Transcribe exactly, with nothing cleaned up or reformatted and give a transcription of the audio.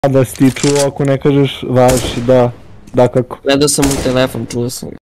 Da si ti čuo, ako ne kažeš, važi, da, da kako. Gledao sam u telefon, čuo sam.